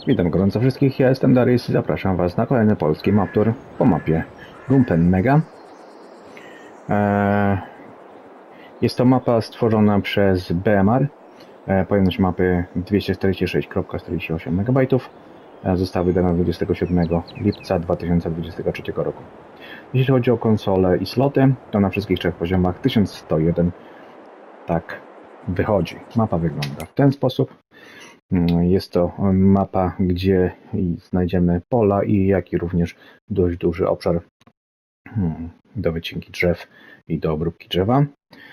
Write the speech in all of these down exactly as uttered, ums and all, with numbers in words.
Witam gorąco wszystkich, ja jestem Darius i zapraszam Was na kolejny polski map tour po mapie Rumpen Mega. Eee, jest to mapa stworzona przez B M R. Eee, pojemność mapy dwieście czterdzieści sześć przecinek czterdzieści osiem megabajtów. Eee, została wydana dwudziestego siódmego lipca dwa tysiące dwudziestego trzeciego roku. Jeśli chodzi o konsolę i sloty, to na wszystkich trzech poziomach tysiąc sto jeden tak wychodzi. Mapa wygląda w ten sposób. Jest to mapa, gdzie znajdziemy pola i jak i również dość duży obszar do wycinki drzew i do obróbki drzewa.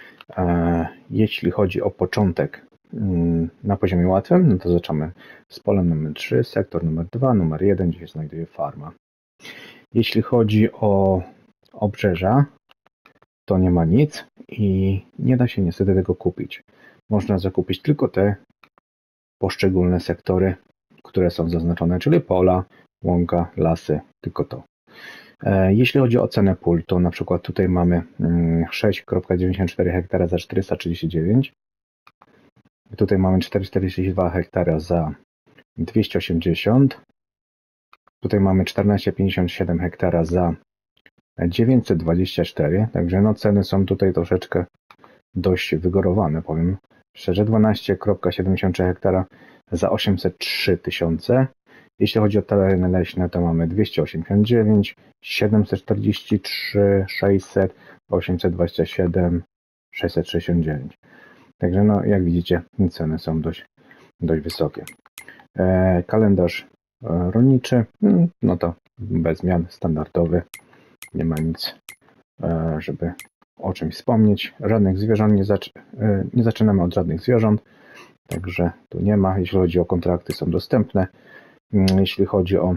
Jeśli chodzi o początek na poziomie łatwym, no to zaczynamy z polem numer trzy, sektor numer dwa, numer jeden, gdzie się znajduje farma. Jeśli chodzi o obrzeża, to nie ma nic i nie da się niestety tego kupić. Można zakupić tylko te poszczególne sektory, które są zaznaczone, czyli pola, łąka, lasy, tylko to. Jeśli chodzi o cenę pól, to na przykład tutaj mamy sześć przecinek dziewięćdziesiąt cztery hektara za czterysta trzydzieści dziewięć. Tutaj mamy czterysta czterdzieści dwa hektara za dwieście osiemdziesiąt. Tutaj mamy czternaście przecinek pięćdziesiąt siedem hektara za dziewięćset dwadzieścia cztery. Także no ceny są tutaj troszeczkę dość wygórowane, powiem szczerze. dwanaście przecinek siedemdziesiąt trzy hektara za osiemset trzy tysiące. Jeśli chodzi o tereny leśne, to mamy dwieście osiemdziesiąt dziewięć, siedemset czterdzieści trzy, sześćset, osiemset dwadzieścia siedem, sześćset sześćdziesiąt dziewięć. Także no, jak widzicie, ceny są dość, dość wysokie. E, kalendarz e, rolniczy, no to bez zmian, standardowy. Nie ma nic, e, żeby o czymś wspomnieć. Żadnych zwierząt, nie, zac e, nie zaczynamy od żadnych zwierząt, także tu nie ma. Jeśli chodzi o kontrakty, są dostępne. Jeśli chodzi o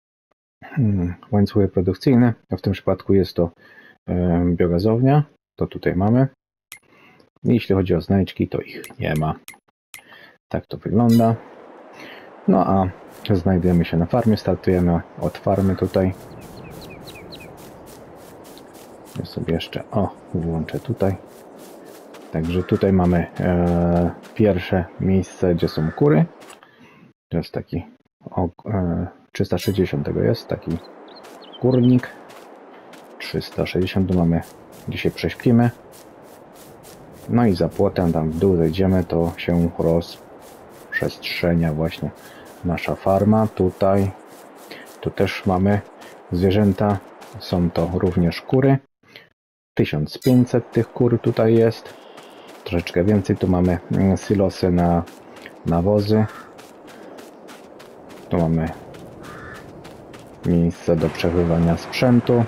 łańcuchy produkcyjne, to w tym przypadku jest to biogazownia, to tutaj mamy. Jeśli chodzi o znajdźki, to ich nie ma. Tak to wygląda. No a znajdujemy się na farmie, startujemy od farmy tutaj. Ja sobie jeszcze, o, włączę tutaj. Także tutaj mamy e, pierwsze miejsce, gdzie są kury. To jest taki o, e, trzysta sześćdziesiąt tego jest, taki kurnik. trzysta sześćdziesiąt tu mamy, gdzie się prześpimy. No i za płotem tam w dół zejdziemy, to się rozprzestrzenia właśnie nasza farma. Tutaj, tu też mamy zwierzęta, są to również kury. tysiąc pięćset tych kur tutaj jest. Troszeczkę więcej, tu mamy silosy na nawozy. Tu mamy miejsce do przechowywania sprzętu.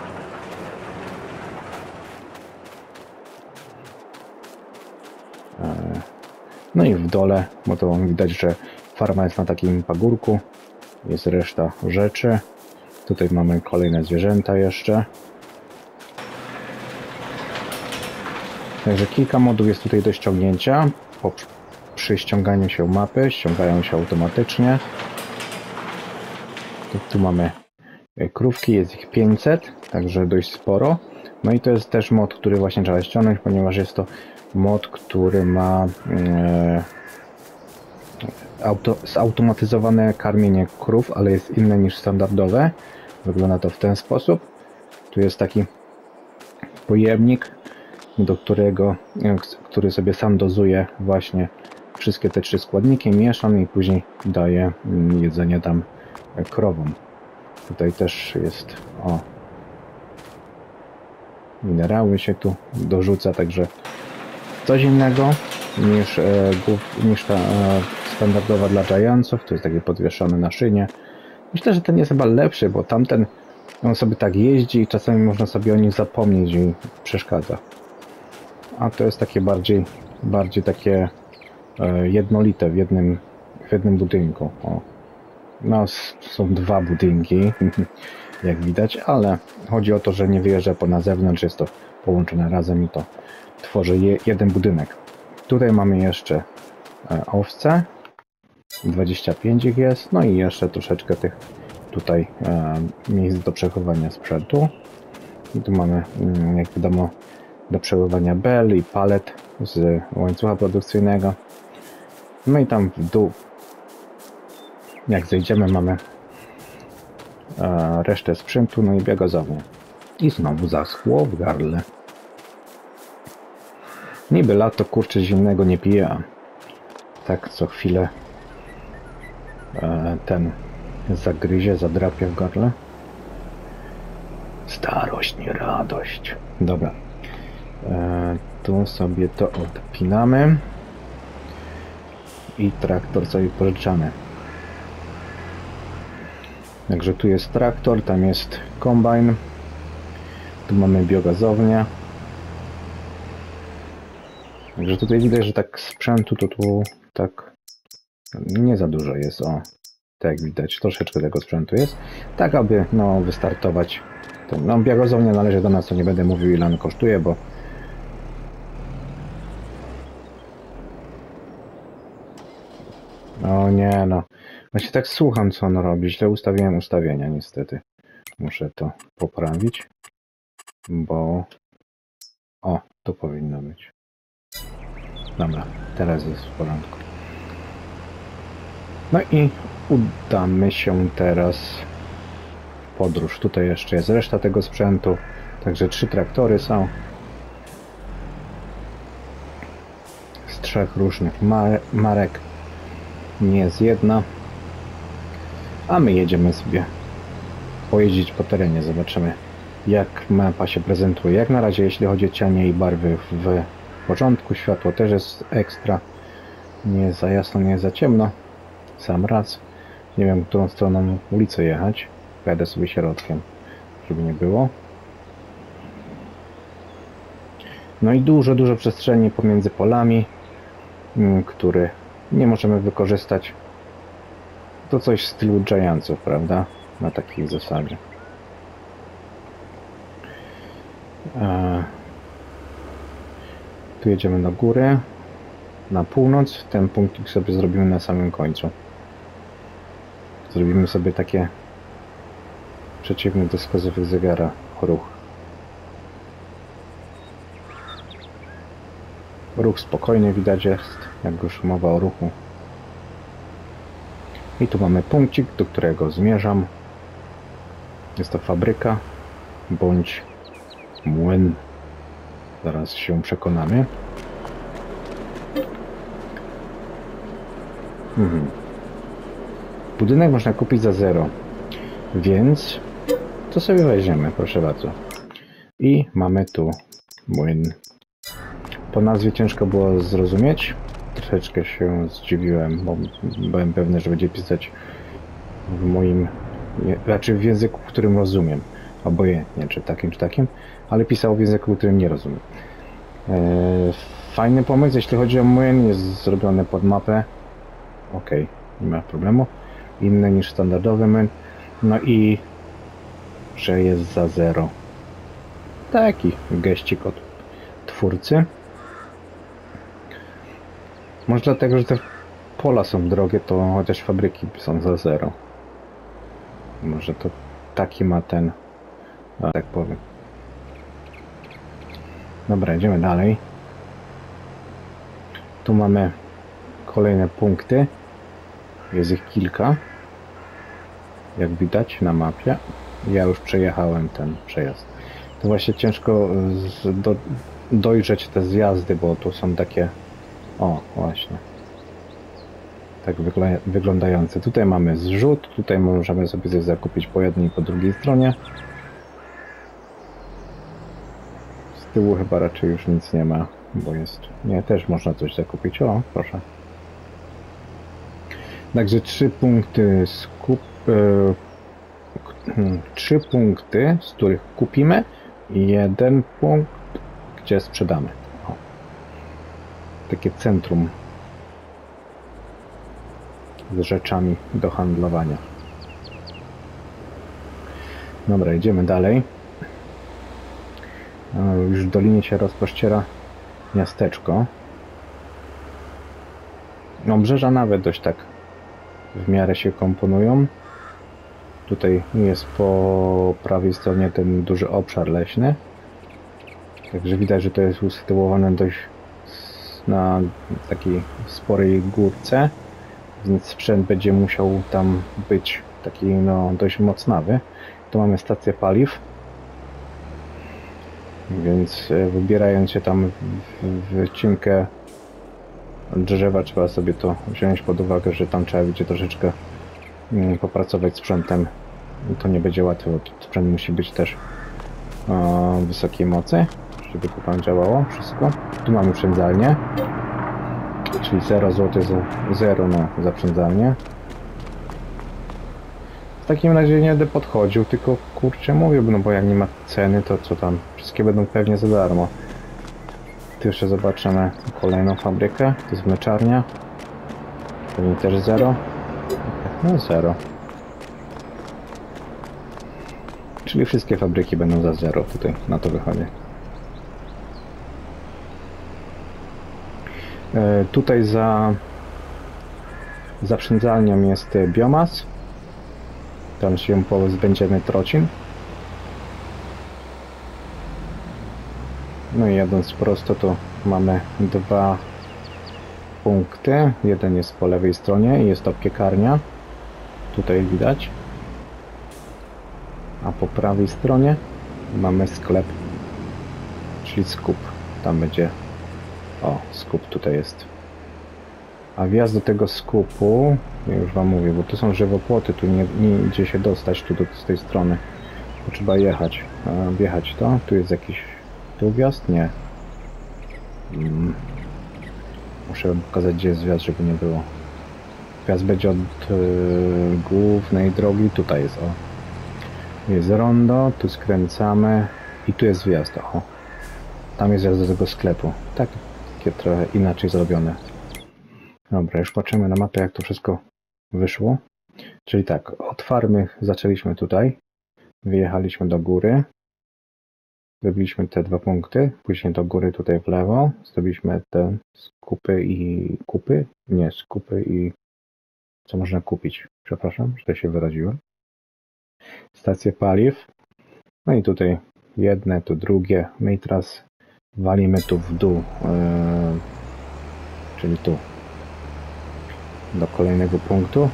No i w dole, bo to widać, że farma jest na takim pagórku. Jest reszta rzeczy. Tutaj mamy kolejne zwierzęta jeszcze. Także kilka modów jest tutaj do ściągnięcia. Po, przy ściąganiu się mapy ściągają się automatycznie. Tu mamy krówki, jest ich pięćset, także dość sporo. No i to jest też mod, który właśnie trzeba ściągnąć, ponieważ jest to mod, który ma e, auto, zautomatyzowane karmienie krów, ale jest inne niż standardowe. Wygląda to w ten sposób. Tu jest taki pojemnik, do którego, który sobie sam dozuje właśnie wszystkie te trzy składniki, mieszam i później daje jedzenie tam krowom. Tutaj też jest, o, minerały się tu dorzuca, także coś innego niż, e, niż ta e, standardowa dla Giantsów. To jest takie podwieszone na szynie. Myślę, że ten jest chyba lepszy, bo tamten on sobie tak jeździ i czasami można sobie o nim zapomnieć i przeszkadza. A to jest takie bardziej, bardziej takie e, jednolite w jednym, w jednym budynku. O. No, są dwa budynki, jak widać, ale chodzi o to, że nie wyjeżdża po na zewnątrz, jest to połączone razem i to tworzy je, jeden budynek. Tutaj mamy jeszcze e, owce, dwadzieścia pięć ich jest, no i jeszcze troszeczkę tych tutaj e, miejsc do przechowywania sprzętu. I tu mamy, mm, jak wiadomo, do przechowywania bel i palet z łańcucha produkcyjnego. No i tam w dół Jak zejdziemy, mamy e, resztę sprzętu, no i biogazownię. I znowu zaschło w gardle. Niby lato, kurczę, zimnego nie pije, a tak co chwilę e, ten zagryzie, zadrapie w gardle. Starość, nie radość. Dobra. E, tu sobie to odpinamy. I traktor sobie pożyczamy. Także tu jest traktor, tam jest kombajn. Tu mamy biogazownię. Także tutaj widać, że tak sprzętu to tu tak nie za dużo jest. O, tak jak widać, troszeczkę tego sprzętu jest. Tak, aby no wystartować. To, no, biogazownia należy do nas, to nie będę mówił, ile on kosztuje, bo o nie, no. Właśnie tak słucham, co on robi. Źle ustawiłem ustawienia, niestety. Muszę to poprawić, bo o, to powinno być. Dobra, teraz jest w porządku. No i udamy się teraz w podróż. Tutaj jeszcze jest reszta tego sprzętu. Także trzy traktory są. Z trzech różnych mar marek. Nie jest jedna. A my jedziemy sobie pojeździć po terenie. Zobaczymy, jak mapa się prezentuje. Jak na razie, jeśli chodzi o cienie i barwy, w porządku. Światło też jest ekstra. Nie jest za jasno, nie jest za ciemno. Sam raz. Nie wiem, którą stroną ulicę jechać. Pojadę sobie środkiem, żeby nie było. No i dużo, dużo przestrzeni pomiędzy polami, które nie możemy wykorzystać. To coś w stylu Giantsów, prawda? Na takiej zasadzie. E... Tu jedziemy do góry, na północ. Ten punktik sobie zrobimy na samym końcu. Zrobimy sobie takie przeciwny do wskazowych zegara ruch. Ruch spokojny widać jest, jak już mowa o ruchu. I tu mamy punkcik, do którego zmierzam. Jest to fabryka bądź młyn. Zaraz się przekonamy. Mhm. Budynek można kupić za zero, więc to sobie weźmiemy, proszę bardzo. I mamy tu młyn. Po nazwie ciężko było zrozumieć. Troszeczkę się zdziwiłem, bo byłem pewny, że będzie pisać w moim, raczej w języku, w którym rozumiem. Obojętnie, czy takim, czy takim, ale pisał w języku, w którym nie rozumiem. Eee, fajny pomysł, jeśli chodzi o młyn, jest zrobiony pod mapę. Ok, nie ma problemu. Inny niż standardowy młyn. No i że jest za zero. Taki geścik od twórcy. Może dlatego, że te pola są drogie, to chociaż fabryki są za zero. Może to taki ma ten, no, tak powiem. Dobra, idziemy dalej. Tu mamy kolejne punkty. Jest ich kilka. Jak widać na mapie. Ja już przejechałem ten przejazd. To właśnie ciężko z, do, dojrzeć te zjazdy, bo tu są takie... O, właśnie. Tak wygl wyglądające. Tutaj mamy zrzut. Tutaj możemy sobie coś zakupić po jednej i po drugiej stronie. Z tyłu chyba raczej już nic nie ma, bo jest... Nie, też można coś zakupić. O, proszę. Także trzy punkty skup... Yy, trzy punkty, z których kupimy i jeden punkt, gdzie sprzedamy. O. Takie centrum z rzeczami do handlowania. Dobra, idziemy dalej. O, już w dolinie się rozpościera miasteczko. Obrzeża nawet dość tak w miarę się komponują. Tutaj jest po prawej stronie ten duży obszar leśny. Także widać, że to jest usytuowane dość na takiej sporej górce. więc sprzęt będzie musiał tam być taki no dość mocnawy. Tu mamy stację paliw, więc wybierając się tam w wycinkę drzewa, trzeba sobie to wziąć pod uwagę, że tam trzeba będzie troszeczkę popracować sprzętem. To nie będzie łatwo, sprzęt musi być też o wysokiej mocy, żeby to tam działało wszystko. Tu mamy przędzalnię, czyli zero złotych za zero na zaprzędzalnię. W takim razie nie będę podchodził, tylko kurczę mówię, no bo jak nie ma ceny, to co tam, wszystkie będą pewnie za darmo. Tu jeszcze zobaczymy kolejną fabrykę, to jest mleczarnia. Pewnie też zero. No zero. Czyli wszystkie fabryki będą za zero tutaj, na to wychodzi. E, tutaj za zaprzędzalnią jest biomas. Tam się pozbędziemy trocin. No i jadąc prosto, to mamy dwa punkty. Jeden jest po lewej stronie i jest to piekarnia. Tutaj widać. A po prawej stronie mamy sklep, czyli skup. Tam będzie, o, skup tutaj jest. A wjazd do tego skupu, ja już wam mówię, bo tu są żywopłoty, tu nie, nie idzie się dostać tu do, z tej strony. Tu trzeba jechać, e, wjechać to. Tu jest jakiś, tu wjazd? Nie. Hmm. Muszę pokazać, gdzie jest wjazd, żeby nie było. Wjazd będzie od e, głównej drogi, tutaj jest, o. Jest rondo, tu skręcamy i tu jest wjazd, o. Tam jest wjazd do tego sklepu. Tak, takie trochę inaczej zrobione. Dobra, już patrzymy na mapę, jak to wszystko wyszło. Czyli tak, od farmy zaczęliśmy tutaj. Wyjechaliśmy do góry. Zrobiliśmy te dwa punkty. Później do góry tutaj w lewo. Zrobiliśmy te skupy i kupy. Nie, skupy i co można kupić. Przepraszam, że się wyraziłem. Stacje paliw. No i tutaj jedne, tu drugie. No i teraz walimy tu w dół. Yy, czyli tu. Do kolejnego punktu.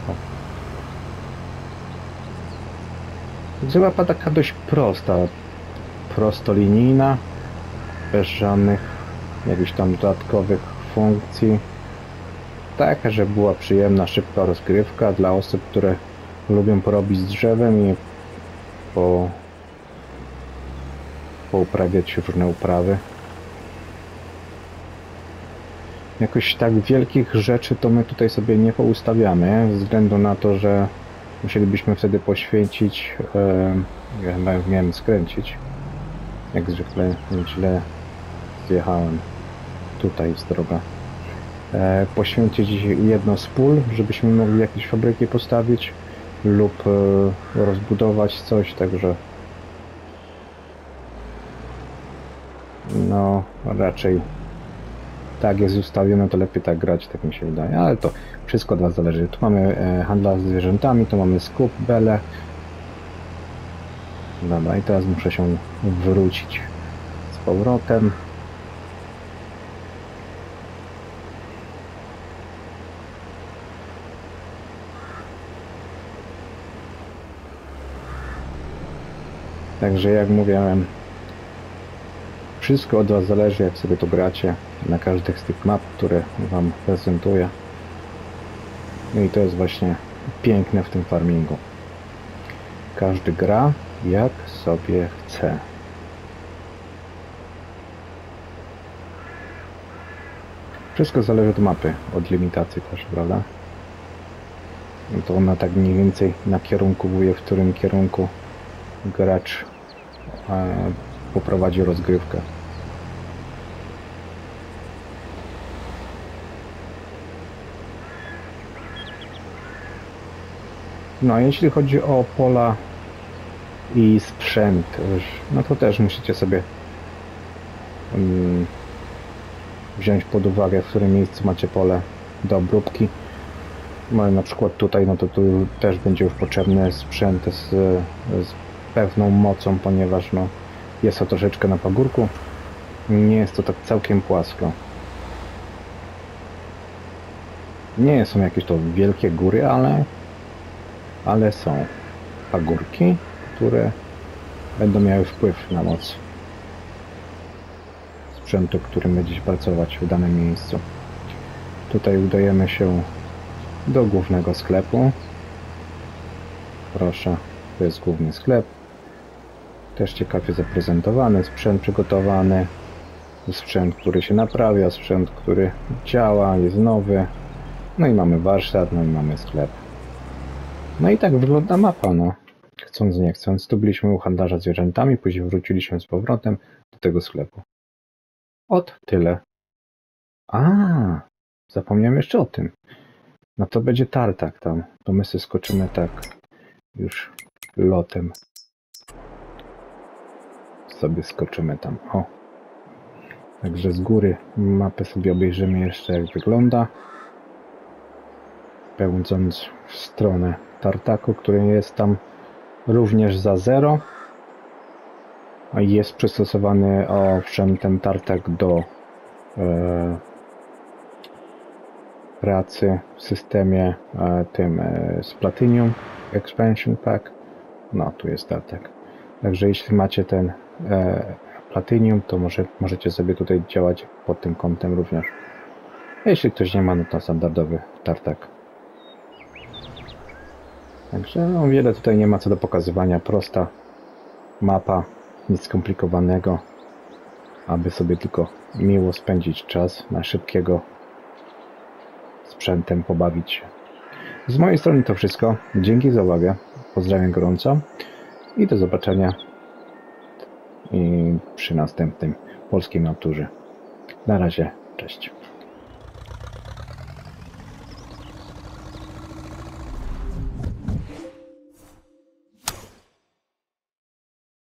Mapa taka dość prosta. Prostolinijna. Bez żadnych jakichś tam dodatkowych funkcji. Taka, że była przyjemna, szybka rozgrywka dla osób, które lubią porobić z drzewem i po, pouprawiać różne uprawy. Jakoś tak wielkich rzeczy to my tutaj sobie nie poustawiamy, ze względu na to, że musielibyśmy wtedy poświęcić, e, ja chyba miałem skręcić, jak zwykle źle zjechałem, tutaj jest droga, e, poświęcić jedno z pól, żebyśmy mogli jakieś fabryki postawić lub e, rozbudować coś, także no raczej tak jest ustawione, to lepiej tak grać, tak mi się wydaje, ale to wszystko od was zależy. Tu mamy e, handla z zwierzętami, tu mamy skup, belę. Dobra, i teraz muszę się wrócić z powrotem. Także jak mówiłem, wszystko od was zależy, jak sobie to gracie na każdych z tych map, które wam prezentuję. No i to jest właśnie piękne w tym farmingu. Każdy gra jak sobie chce. Wszystko zależy od mapy, od limitacji też, prawda? No to ona tak mniej więcej nakierunkowuje, w którym kierunku gracz e, poprowadzi rozgrywkę. No, jeśli chodzi o pola i sprzęt, no to też musicie sobie um, wziąć pod uwagę, w którym miejscu macie pole do obróbki. No, na przykład tutaj, no to tu też będzie już potrzebny sprzęt z, z pewną mocą, ponieważ no, jest to troszeczkę na pagórku, nie jest to tak całkiem płasko. Nie są jakieś to wielkie góry, ale, ale są pagórki, które będą miały wpływ na moc sprzętu, którym będziecie pracować w danym miejscu. Tutaj udajemy się do głównego sklepu. Proszę, to jest główny sklep. Też ciekawie zaprezentowany, sprzęt przygotowany. Sprzęt, który się naprawia, sprzęt, który działa, jest nowy. No i mamy warsztat, no i mamy sklep. No i tak wygląda mapa, no. Chcąc nie chcąc, tu byliśmy u handlarza zwierzętami, później wróciliśmy z powrotem do tego sklepu. Ot tyle. A, zapomniałem jeszcze o tym. No to będzie tartak tam. To my sobie skoczymy tak już lotem. Sobie skoczymy tam. O. Także z góry mapę sobie obejrzymy jeszcze, jak wygląda. Pędząc w stronę tartaku, który jest tam również za zero. A jest przystosowany, owszem, ten tartak do e, pracy w systemie e, tym e, z Platinum Expansion Pack. No, tu jest tartak. Także jeśli macie ten e, Platinum, to może, możecie sobie tutaj działać pod tym kątem również. A jeśli ktoś nie ma, no to standardowy tartak. Także no, wiele tutaj nie ma co do pokazywania. Prosta mapa, nic skomplikowanego, aby sobie tylko miło spędzić czas, na szybkiego sprzętem pobawić się. Z mojej strony to wszystko. Dzięki za uwagę. Pozdrawiam gorąco i do zobaczenia i przy następnym polskim naturze. Na razie, cześć.